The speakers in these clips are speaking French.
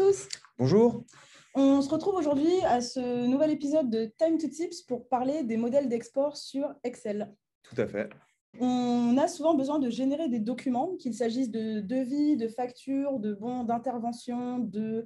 tous. Bonjour. On se retrouve aujourd'hui à ce nouvel épisode de Time to Tips pour parler des modèles d'export sur Excel. Tout à fait. On a souvent besoin de générer des documents, qu'il s'agisse de devis, de factures, de bons d'intervention,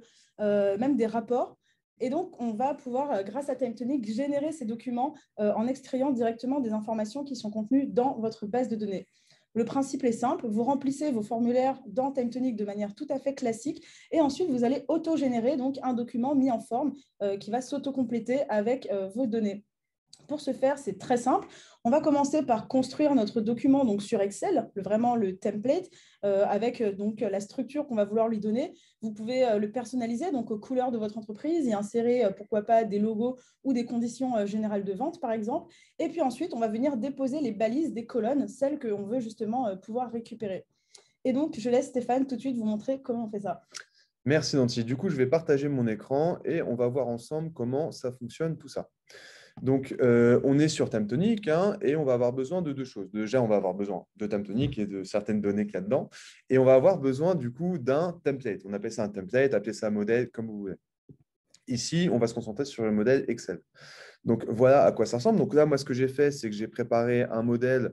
même des rapports. Et donc, on va pouvoir, grâce à TimeTonic, générer ces documents en extrayant directement des informations qui sont contenues dans votre base de données. Le principe est simple, vous remplissez vos formulaires dans TimeTonic de manière tout à fait classique et ensuite, vous allez auto-générer donc un document mis en forme qui va s'auto-compléter avec vos données. Pour ce faire, c'est très simple. On va commencer par construire notre document donc, sur Excel, vraiment le template, avec donc, la structure qu'on va vouloir lui donner. Vous pouvez le personnaliser donc, aux couleurs de votre entreprise et insérer, pourquoi pas, des logos ou des conditions générales de vente, par exemple. Et puis ensuite, on va venir déposer les balises des colonnes, celles qu'on veut justement pouvoir récupérer. Et donc, je laisse Stéphane tout de suite vous montrer comment on fait ça. Merci Nancy. Du coup, je vais partager mon écran et on va voir ensemble comment ça fonctionne tout ça. Donc, on est sur TimeTonic et on va avoir besoin de deux choses. Déjà, on va avoir besoin de TimeTonic et de certaines données qu'il y a dedans. Et on va avoir besoin du coup d'un template. On appelle ça un template, appelez ça un modèle, comme vous voulez. Ici, on va se concentrer sur le modèle Excel. Donc, voilà à quoi ça ressemble. Donc là, moi, ce que j'ai fait, c'est que j'ai préparé un modèle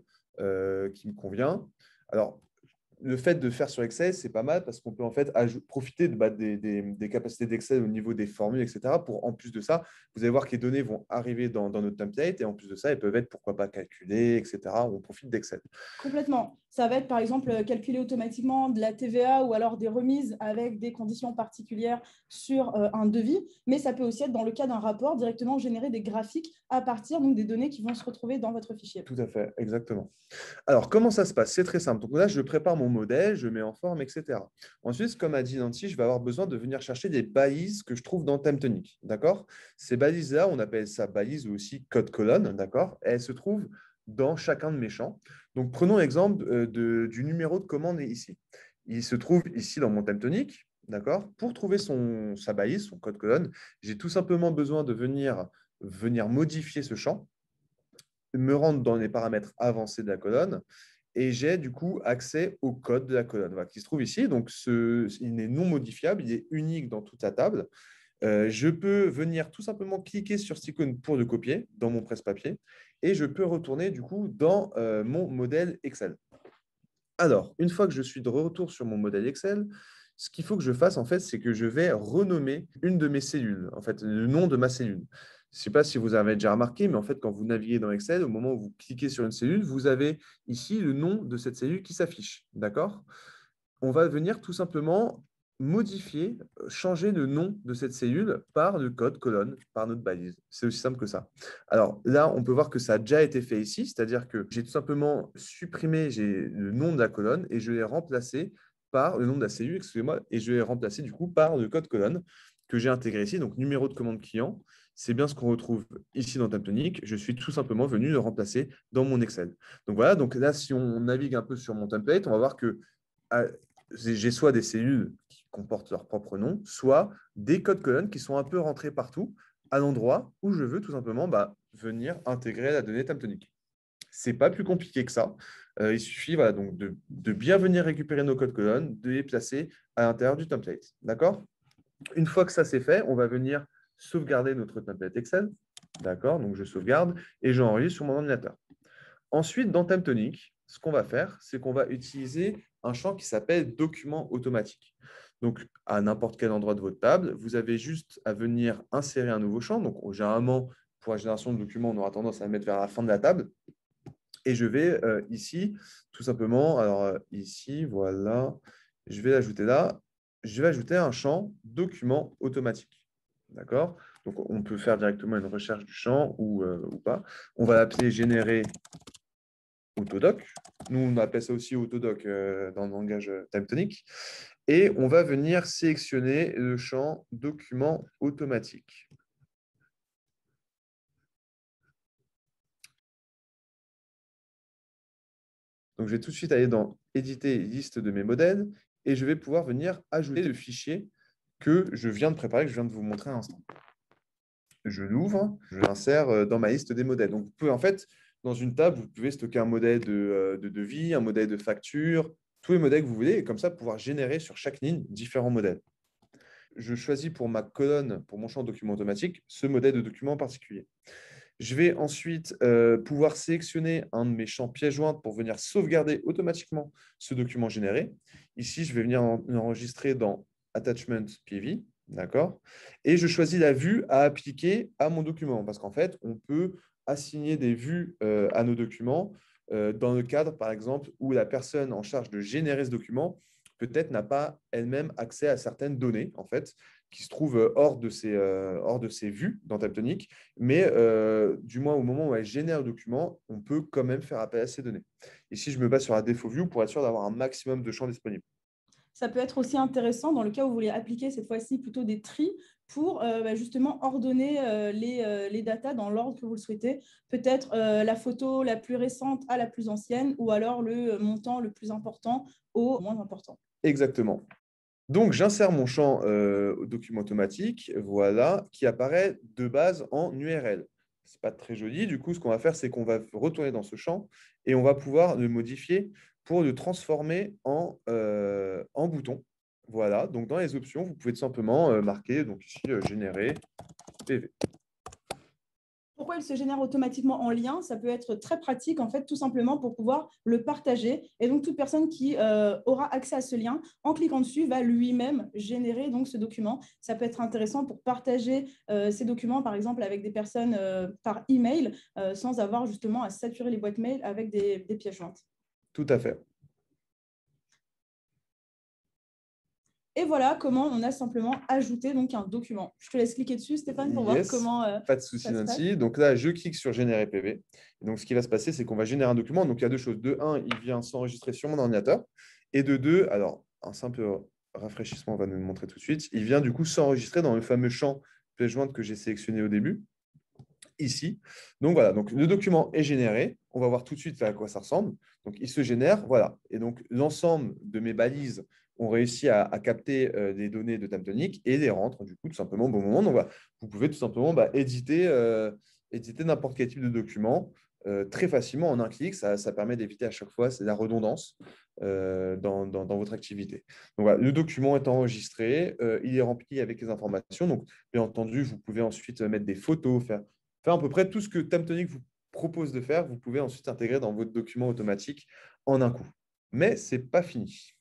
qui me convient. Alors, le fait de faire sur Excel, c'est pas mal parce qu'on peut en fait profiter des capacités d'Excel au niveau des formules, etc. Pour, en plus de ça, vous allez voir que les données vont arriver dans notre template et en plus de ça, elles peuvent être, pourquoi pas, calculées, etc. On profite d'Excel. Complètement. Ça va être, par exemple, calculer automatiquement de la TVA ou alors des remises avec des conditions particulières sur un devis. Mais ça peut aussi être, dans le cas d'un rapport, directement générer des graphiques à partir donc, des données qui vont se retrouver dans votre fichier. Tout à fait, exactement. Alors, comment ça se passe? C'est très simple. Donc là, je prépare mon modèle, je mets en forme, etc. Ensuite, comme a dit Nancy, je vais avoir besoin de venir chercher des balises que je trouve dans TimeTonic. D'accord? Ces balises-là, on appelle ça balises ou aussi code colonne. D'accord? Elles se trouvent dans chacun de mes champs. Donc, prenons l'exemple du numéro de commande ici. Il se trouve ici dans mon TimeTonic. D'accord? Pour trouver sa balise, son code colonne, j'ai tout simplement besoin de venir modifier ce champ, me rendre dans les paramètres avancés de la colonne et j'ai du coup accès au code de la colonne voilà, qui se trouve ici. Donc, il n'est non modifiable, il est unique dans toute la table. Je peux venir tout simplement cliquer sur cette icône pour le copier dans mon presse-papier et je peux retourner du coup dans mon modèle Excel. Alors, une fois que je suis de retour sur mon modèle Excel, ce qu'il faut que je fasse, en fait, c'est que je vais renommer une de mes cellules, en fait, le nom de ma cellule. Je ne sais pas si vous avez déjà remarqué, mais en fait, quand vous naviguez dans Excel, au moment où vous cliquez sur une cellule, vous avez ici le nom de cette cellule qui s'affiche. D'accord? On va venir tout simplement modifier, changer le nom de cette cellule par le code colonne, par notre balise. C'est aussi simple que ça. Alors là, on peut voir que ça a déjà été fait ici, c'est-à-dire que j'ai tout simplement supprimé le nom de la colonne et je l'ai remplacé par le nom de la cellule, excusez-moi, et je l'ai remplacé du coup par le code colonne que j'ai intégré ici, donc numéro de commande client. C'est bien ce qu'on retrouve ici dans TimeTonic. Je suis tout simplement venu le remplacer dans mon Excel. Donc voilà, donc là, si on navigue un peu sur mon template, on va voir que j'ai soit des cellules qui comportent leur propre nom, soit des codes colonnes qui sont un peu rentrés partout à l'endroit où je veux tout simplement venir intégrer la donnée TimeTonic. Ce n'est pas plus compliqué que ça. Il suffit voilà, donc de bien venir récupérer nos codes colonnes, de les placer à l'intérieur du template. D'accord? Une fois que ça c'est fait, on va venir sauvegarder notre template Excel. D'accord? Donc je sauvegarde et j'enregistre sur mon ordinateur. Ensuite, dans TimeTonic, ce qu'on va faire, c'est qu'on va utiliser un champ qui s'appelle document automatique. Donc, à n'importe quel endroit de votre table, vous avez juste à venir insérer un nouveau champ. Donc, généralement, pour la génération de documents, on aura tendance à le mettre vers la fin de la table. Et je vais ici, tout simplement, alors ici, voilà, je vais l'ajouter là. Je vais ajouter un champ document automatique. D'accord? Donc, on peut faire directement une recherche du champ ou pas. On va l'appeler générer Autodoc. Nous, on appelle ça aussi Autodoc dans le langage TimeTonic. Et on va venir sélectionner le champ document automatique. Donc, je vais tout de suite aller dans Éditer liste de mes modèles et je vais pouvoir venir ajouter le fichier que je viens de préparer, que je viens de vous montrer à l'instant. Je l'ouvre, je l'insère dans ma liste des modèles. Donc, vous pouvez en fait, dans une table, vous pouvez stocker un modèle de devis, un modèle de facture, tous les modèles que vous voulez, et comme ça, pouvoir générer sur chaque ligne différents modèles. je choisis pour ma colonne, pour mon champ document automatique, ce modèle de document en particulier. Je vais ensuite pouvoir sélectionner un de mes champs pièces jointes pour venir sauvegarder automatiquement ce document généré. Ici, je vais venir enregistrer dans Attachment PV, d'accord? Et je choisis la vue à appliquer à mon document parce qu'en fait, on peut assigner des vues à nos documents dans le cadre, par exemple, où la personne en charge de générer ce document peut-être n'a pas elle-même accès à certaines données, en fait, qui se trouvent hors de ses vues dans Taptonic, mais du moins au moment où elle génère le document, on peut quand même faire appel à ces données. Ici, je me base sur la défaut view pour être sûr d'avoir un maximum de champs disponibles. Ça peut être aussi intéressant dans le cas où vous voulez appliquer cette fois-ci plutôt des tris pour justement ordonner les datas dans l'ordre que vous le souhaitez. Peut-être la photo la plus récente à la plus ancienne ou alors le montant le plus important au moins important. Exactement. Donc, j'insère mon champ document automatique, voilà, qui apparaît de base en URL. Ce n'est pas très joli. Du coup, ce qu'on va faire, c'est qu'on va retourner dans ce champ et on va pouvoir le modifier pour le transformer en bouton. Voilà, donc dans les options, vous pouvez tout simplement marquer, donc ici, générer PV. Pourquoi il se génère automatiquement en lien? Ça peut être très pratique, en fait, tout simplement pour pouvoir le partager. Et donc, toute personne qui aura accès à ce lien, en cliquant dessus, va lui-même générer donc, ce document. Ça peut être intéressant pour partager ces documents, par exemple, avec des personnes par email, sans avoir justement à saturer les boîtes mail avec des pièces jointes. Tout à fait. Et voilà comment on a simplement ajouté donc, un document. Je te laisse cliquer dessus, Stéphane, pour voir comment pas de souci, ça se passe. Nancy. Donc là, je clique sur Générer PV. Et donc, ce qui va se passer, c'est qu'on va générer un document. Donc, il y a deux choses. De un, il vient s'enregistrer sur mon ordinateur. Et de deux, alors, un simple rafraîchissement va nous le montrer tout de suite. Il vient du coup s'enregistrer dans le fameux champ pièce jointe que j'ai sélectionné au début, ici. Donc, voilà. Donc, le document est généré. On va voir tout de suite à quoi ça ressemble. Donc, il se génère. Voilà. Et donc, l'ensemble de mes balises ont réussi à capter des données de Taptonic et les rentrent du coup tout simplement au bon moment. Donc voilà, vous pouvez tout simplement éditer n'importe quel type de document très facilement en un clic. Ça permet d'éviter à chaque fois la redondance dans votre activité. Donc voilà, le document est enregistré, il est rempli avec les informations. Donc bien entendu, vous pouvez ensuite mettre des photos, faire à peu près tout ce que Taptonic vous propose de faire. Vous pouvez ensuite intégrer dans votre document automatique en un coup. Mais ce n'est pas fini.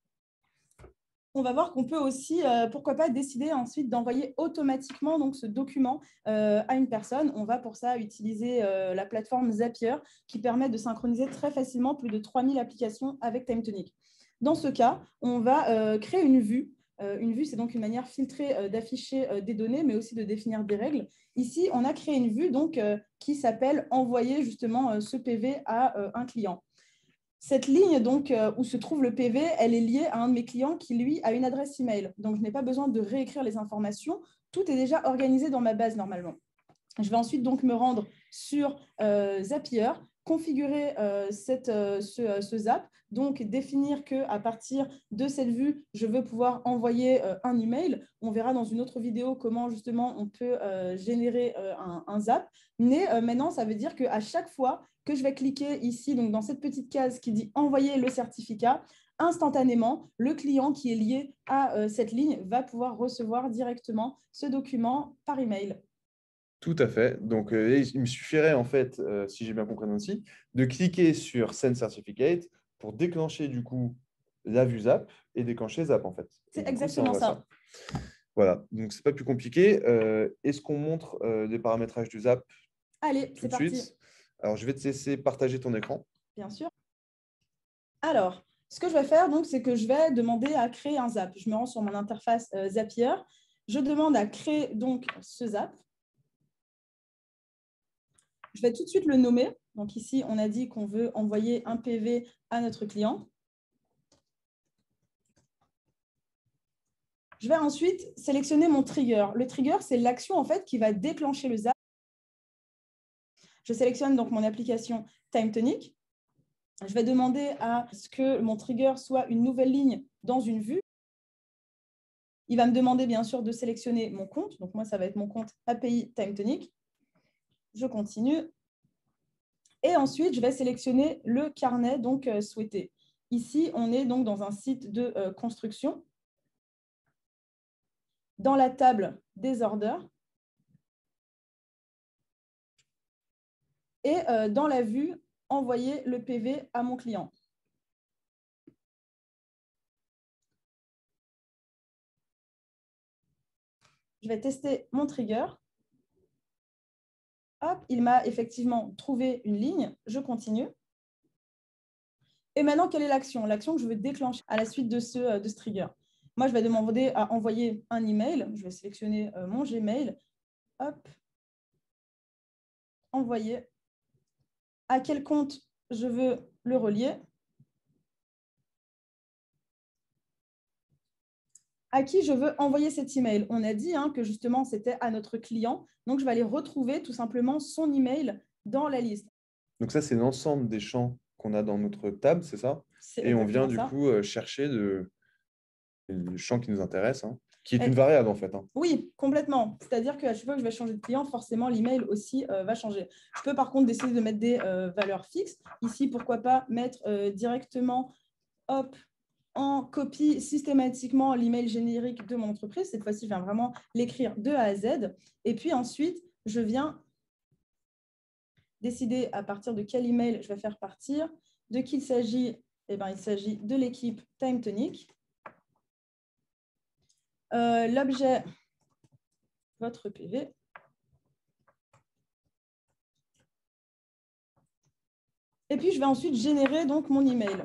On va voir qu'on peut aussi, pourquoi pas, décider ensuite d'envoyer automatiquement donc, ce document à une personne. On va pour ça utiliser la plateforme Zapier qui permet de synchroniser très facilement plus de 3000 applications avec Timetonic. Dans ce cas, on va créer une vue. Une vue, c'est donc une manière filtrée d'afficher des données, mais aussi de définir des règles. Ici, on a créé une vue donc, qui s'appelle « Envoyer justement ce PV à un client ». Cette ligne donc, où se trouve le PV, elle est liée à un de mes clients qui, lui, a une adresse email. Donc, je n'ai pas besoin de réécrire les informations. Tout est déjà organisé dans ma base normalement. Je vais ensuite donc me rendre sur Zapier, configurer ce zap, donc définir qu'à partir de cette vue, je veux pouvoir envoyer un email. On verra dans une autre vidéo comment justement on peut générer un zap. Mais maintenant, ça veut dire qu'à chaque fois que je vais cliquer ici, donc dans cette petite case qui dit envoyer le certificat, instantanément, le client qui est lié à cette ligne va pouvoir recevoir directement ce document par email. Tout à fait. Donc, il me suffirait, en fait, si j'ai bien compris aussi, de cliquer sur Send Certificate pour déclencher, du coup, la vue Zap et déclencher Zap, en fait. C'est exactement ça. Voilà. Donc, c'est pas plus compliqué. Est-ce qu'on montre les paramétrages du Zap Allez, tout c'est de parti. suite? Alors, je vais te laisser partager ton écran. Bien sûr. Alors, ce que je vais faire, donc, c'est que je vais demander à créer un zap. Je me rends sur mon interface Zapier. Je demande à créer donc ce zap. Je vais tout de suite le nommer. Donc ici, on a dit qu'on veut envoyer un PV à notre client. Je vais ensuite sélectionner mon trigger. Le trigger, c'est l'action en fait qui va déclencher le zap. Je sélectionne donc mon application Timetonic. Je vais demander à ce que mon trigger soit une nouvelle ligne dans une vue. Il va me demander bien sûr de sélectionner mon compte. Donc moi, ça va être mon compte API Timetonic. Je continue. Et ensuite, je vais sélectionner le carnet donc souhaité. Ici, on est donc dans un site de construction. dans la table des orders et dans la vue, envoyer le PV à mon client. Je vais tester mon trigger. Hop, il m'a effectivement trouvé une ligne. Je continue. Et maintenant, quelle est l'action? L'action que je veux déclencher à la suite de ce trigger. Moi, je vais demander à envoyer un email. Je vais sélectionner mon Gmail. Hop. Envoyer. À quel compte je veux le relier? À qui je veux envoyer cet email? On a dit que justement, c'était à notre client. Donc, je vais aller retrouver tout simplement son email dans la liste. Donc ça, c'est l'ensemble des champs qu'on a dans notre table, c'est ça? Et on vient du coup chercher le champ qui nous intéresse, qui est une variable en fait. Oui, complètement. C'est-à-dire qu'à chaque fois que je vais changer de client, forcément, l'email aussi va changer. Je peux par contre décider de mettre des valeurs fixes. Ici, pourquoi pas mettre directement en copie systématiquement l'email générique de mon entreprise. Cette fois-ci, je viens vraiment l'écrire de A à Z. Et puis ensuite, je viens décider à partir de quel email je vais faire partir. De qui il s'agit? Eh bien, il s'agit de l'équipe Time Tonic. L'objet, votre PV. Et puis, je vais ensuite générer donc mon email.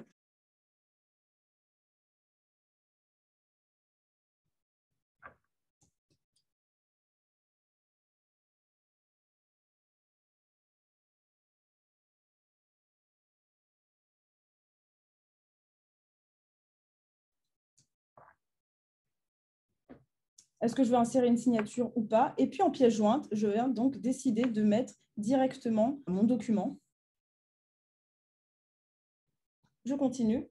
Est-ce que je veux insérer une signature ou pas? Et puis, en pièce jointe, je viens donc décider de mettre directement mon document. Je continue.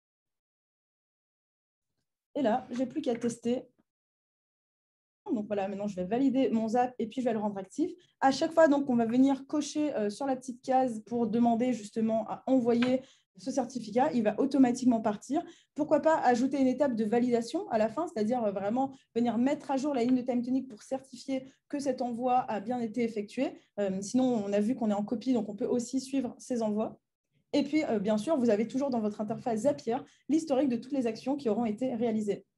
Et là, je n'ai plus qu'à tester. Donc voilà, maintenant, je vais valider mon Zap et puis je vais le rendre actif. À chaque fois, donc, on va venir cocher sur la petite case pour demander justement à envoyer ce certificat. Il va automatiquement partir. Pourquoi pas ajouter une étape de validation à la fin, c'est-à-dire vraiment venir mettre à jour la ligne de Time Tonic pour certifier que cet envoi a bien été effectué. Sinon, on a vu qu'on est en copie, donc on peut aussi suivre ces envois. Et puis, bien sûr, vous avez toujours dans votre interface Zapier l'historique de toutes les actions qui auront été réalisées.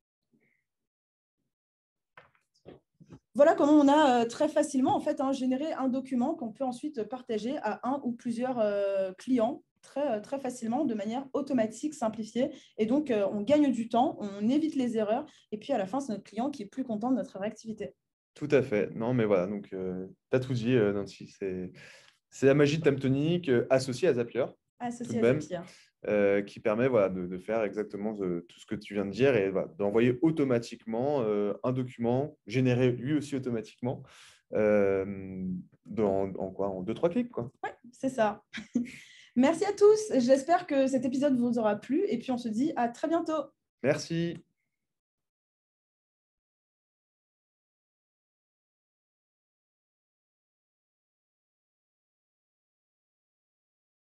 Voilà comment on a très facilement en fait, généré un document qu'on peut ensuite partager à un ou plusieurs clients très facilement, de manière automatique, simplifiée. Et donc, on gagne du temps, on évite les erreurs. Et puis, à la fin, c'est notre client qui est plus content de notre réactivité. Tout à fait. Non, mais voilà, donc tu as tout dit, Nancy. C'est la magie de Time Tonic associée à Zapier, tout de même, qui permet de faire exactement tout ce que tu viens de dire et d'envoyer automatiquement un document généré lui aussi automatiquement en 2-3 clics, quoi. Oui, c'est ça. Merci à tous. J'espère que cet épisode vous aura plu et puis on se dit à très bientôt. Merci.